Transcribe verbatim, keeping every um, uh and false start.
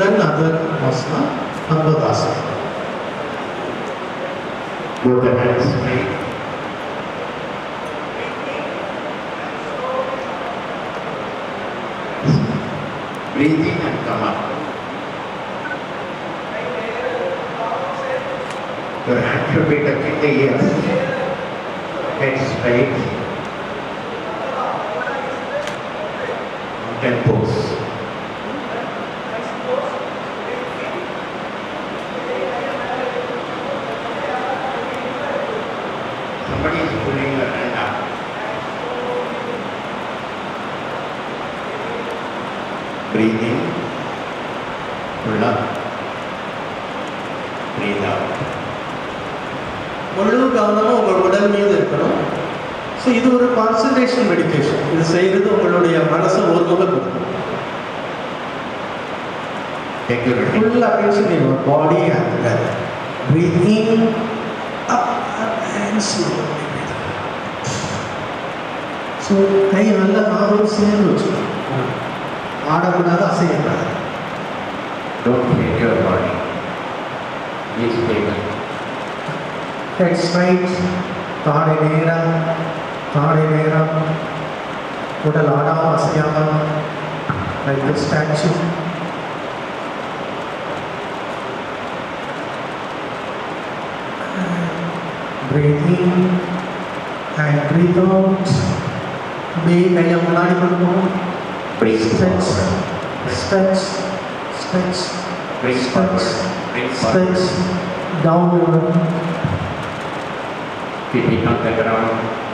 then other asana, Padmasana. Both the hands straight. Breathe in and come up. Your hand should be touching the ears. Head straight. Mountain pose. Somebody is pulling your hand up. Breathe in. Pull up. Breathe out. முழு கவனமும் உங்கள் உடல் மீது இருக்கணும். So இது ஒரு concentration meditation. இது செய்கிறது உங்களுடைய மனசை ஒருமுகப்படுத்தணும். Full attention in your body and breath. Breathe in, up and slowly breathe. So கை நல்ல நாவோடு சேர்ந்து வச்சுக்கணும். ஆடக்கூடாது, அசையக்கூடாது. Don't hit your body. Be stable. Head straight, தாடை நேரம், தாடை நேரம், உடல் ஆடாம அசையாம, like the statue. Breathe in and breathe out. அப்படியே கையை முன்னாடி கொடுக்கணும். Stretch, stretch, stretch, stretch, stretch, down your Feet on the ground.